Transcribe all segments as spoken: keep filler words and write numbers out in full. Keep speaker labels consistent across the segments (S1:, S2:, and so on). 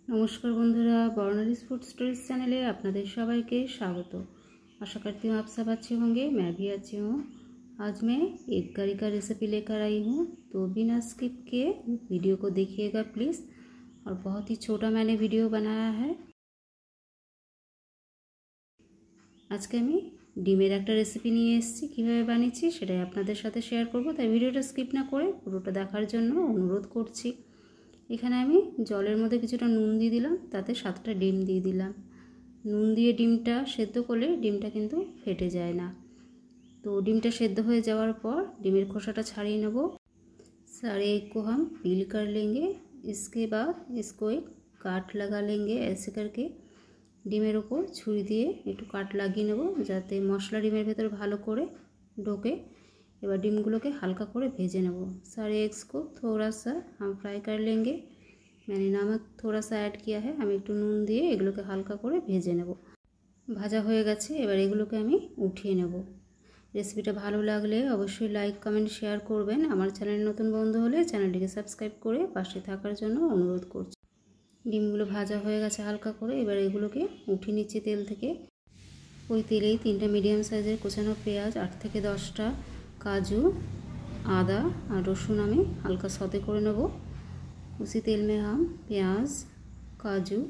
S1: नमस्कार बंधुरा बर्णालीज food stories चैनले आपनादेर सबाइके स्वागत। आशा करती हूँ आप सब अच्छे होंगे, मैं भी अच्छी हूँ। आज मैं एक करी का रेसिपी लेकर आई हूँ, तो बिना स्किप किए वीडियो को देखिएगा प्लीज़। और बहुत ही छोटा मैंने वीडियो बनाया है। आज के मैं ডিমের একটা রেসিপি নিয়ে এসেছি, কীভাবে বানিয়েছি সেটাই আপনাদের সাথে শেয়ার করব। তাই ভিডিওটা স্কিপ না করে পুরোটা দেখার জন্য অনুরোধ করছি। এখানে আমি জলের মধ্যে কিছুটা নুন দিয়ে দিলাম, তাতে সাতটা ডিম দিয়ে দিলাম। নুন দিয়ে ডিমটা সেদ্ধ করলে ডিমটা কিন্তু ফেটে যায় না। তো ডিমটা সেদ্ধ হয়ে যাওয়ার পর ডিমের খোসাটা ছাড়িয়ে নেব। सारे एग को हम पील कर लेंगे। इसके बाद इसको एक काट लगा लेंगे ऐसे करके। ডিমের উপর ছুরি দিয়ে একটু কাট লাগিয়ে নেব যাতে মশলা ডিমের ভেতর ভালো করে ঢোকে। এবার ডিমগুলোকে হালকা করে ভেজে নেব। सारे एग्स को थोड़ा सा हम फ्राई कर लेंगे। मैंने नमक थोड़ा सा ऐड किया है। আমি একটু নুন দিয়ে এগুলোকে হালকা করে ভেজে নেব। ভাজা হয়ে গেছে, এবার এগুলোকে আমি উঠিয়ে নেব। রেসিপিটা ভালো লাগলে অবশ্যই লাইক কমেন্ট শেয়ার করবেন। আমার চ্যানেল নতুন বন্ধু হলে চ্যানেলটিকে সাবস্ক্রাইব করে পাশে থাকার জন্য অনুরোধ করছি। ডিমগুলো ভাজা হয়ে গেছে হালকা করে, এবার এগুলোকে উঠিয়ে নিচ্ছি তেল থেকে। ওই তেলেই তিনটা মিডিয়াম সাইজের কোচানো পেঁয়াজ, আট থেকে দশটা কাজু, आदा और रसुन আমি হালকা सौते করে নেব। उसी तेल में हम प्याज, काजू,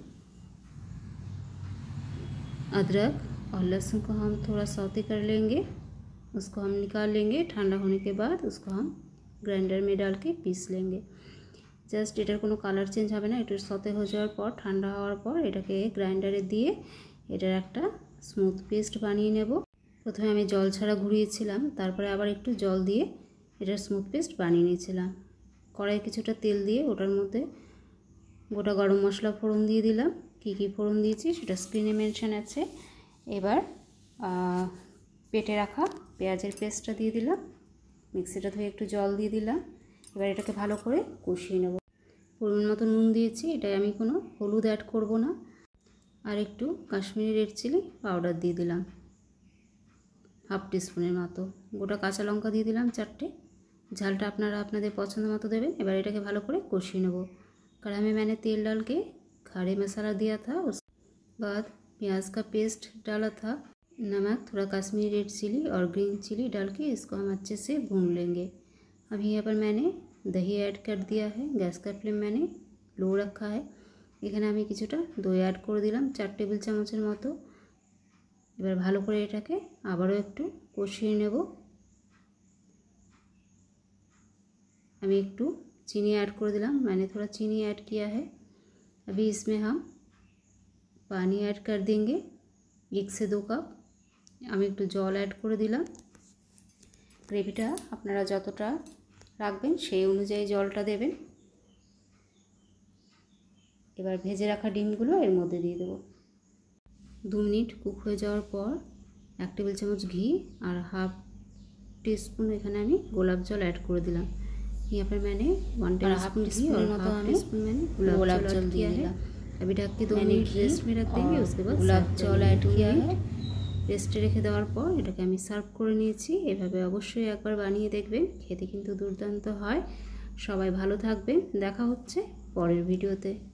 S1: अदरक और लहसुन को हम थोड़ा सौते कर लेंगे। उसको हम निकाल लेंगे। ठंडा होने के बाद उसको हम ग्राइंडर में डाल के पीस लेंगे। জাস্ট এটার কোনো কালার চেঞ্জ হবে না। এটা সতে হয়ে যাওয়ার পর ঠান্ডা হওয়ার পর এটাকে গ্রাইন্ডারে দিয়ে এটার একটা স্মুথ পেস্ট বানিয়ে নেব। প্রথমে আমি জল ছাড়া ঘুরিয়েছিলাম, তারপরে আবার একটু জল দিয়ে এটার স্মুথ পেস্ট বানিয়ে নিয়েছিলাম। কড়াই কিছুটা তেল দিয়ে ওটার মধ্যে গোটা গরম মশলা ফোড়ন দিয়ে দিলাম। কী কী ফোড়ন দিয়েছি সেটা স্ক্রিনে মেনশন আছে। এবার পেটে রাখা পেঁয়াজের পেস্টটা দিয়ে দিলাম। মিক্সিটা ধুয়ে একটু জল দিয়ে দিলাম। এবার এটাকে ভালো করে কষিয়ে নেব। পরিমাণ মতো নুন দিয়েছি, এটাই আমি কোনো হলুদ অ্যাড করব না। আর একটু কাশ্মীরি রেড চিলি পাউডার দিয়ে দিলাম হাফ টিস্পুনের মতো। গোটা কাঁচা লঙ্কা দিয়ে দিলাম চারটে। ঝালটা আপনারা আপনাদের পছন্দ মতো দেবেন। এবার এটাকে ভালো করে কষিয়ে নেব। कढ़ाई में मैंने तेल डाल के खड़े मसाला दिया था, उसके बाद प्याज का पेस्ट डाला था, नमक, थोड़ा कश्मीरी रेड चिली और ग्रीन चिली डाल के इसको हम अच्छे से भून लेंगे। अभी यहाँ पर मैंने दही ऐड कर दिया है। गैस का फ्लेम मैंने लो रखा है। এখানে আমি কিছুটা দই অ্যাড করে দিলাম চার টেবিল চামচের মতো। এবার ভালো করে এটাকে আবারও একটু কষিয়ে নেব। আমি একটু चीनी ऐड कर दिलाम, मैंने थोड़ा चीनी ऐड किया है। अभी इसमें हम पानी ऐड कर देंगे, एक से दो कप। আমি একটু জল অ্যাড করে দিলাম। গ্রেভিটা আপনারা যতটা রাখবেন সেই অনুযায়ী জলটা দেবেন। এবার ভেজে রাখা ডিমগুলো এর মধ্যে দিয়ে দেব। দু মিনিট কুক হয়ে যাওয়ার পর এক টেবিল চামচ ঘি আর हाफ टी स्पून এখানে আমি গোলাপ জল ऐड করে दिलाम। यहाँ पर मैंने वन टीस्पून घी और हाफ टी स्पून मैंने गुलाब जल दिया है। अभी ढक के दो मिनट रेस्ट में रख देंगे। उसके बाद गुलाब जल ऐड किया है। रेस्टे रेखे देওয়ার পর এটাকে আমি সার্ভ করে নিয়েছি। এভাবে অবশ্যই একবার বানিয়ে দেখবেন, খেতে কিন্তু দুর্দান্ত হয়। সবাই ভালো থাকবেন, দেখা হচ্ছে পরের ভিডিওতে।